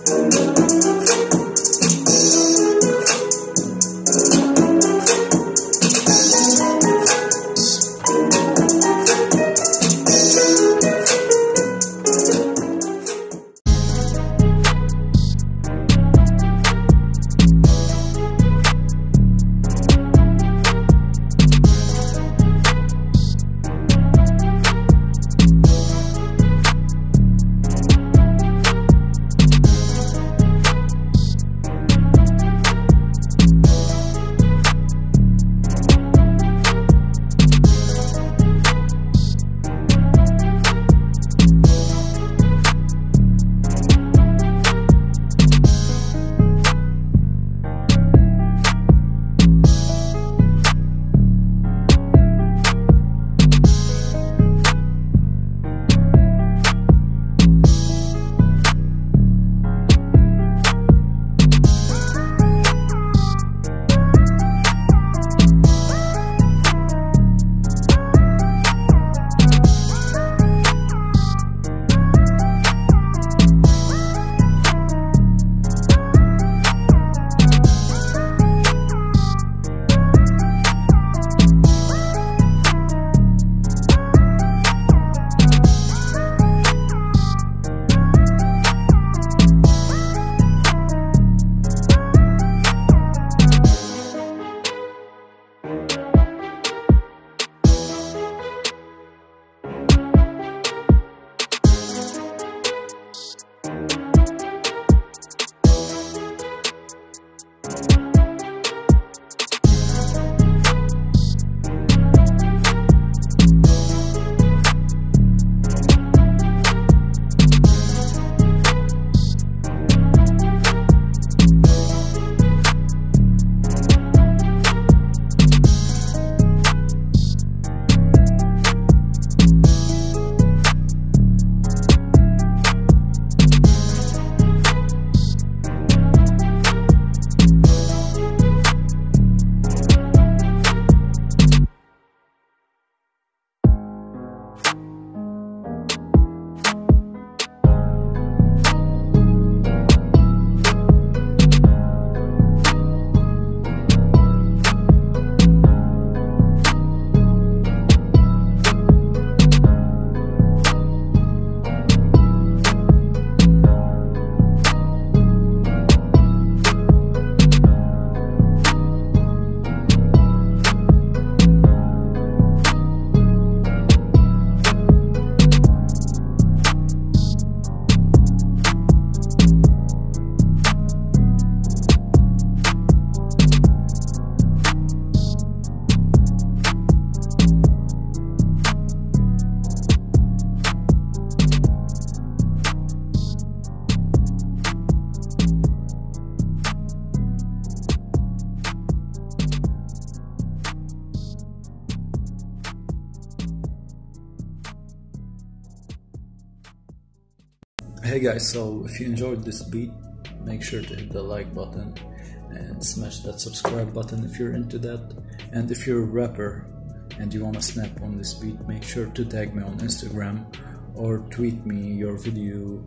Hey guys, so if you enjoyed this beat, make sure to hit the like button and smash that subscribe button if you're into that. And if you're a rapper and you wanna snap on this beat, make sure to tag me on Instagram or tweet me your video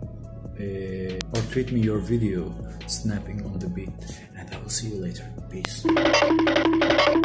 snapping on the beat, and I will see you later. Peace.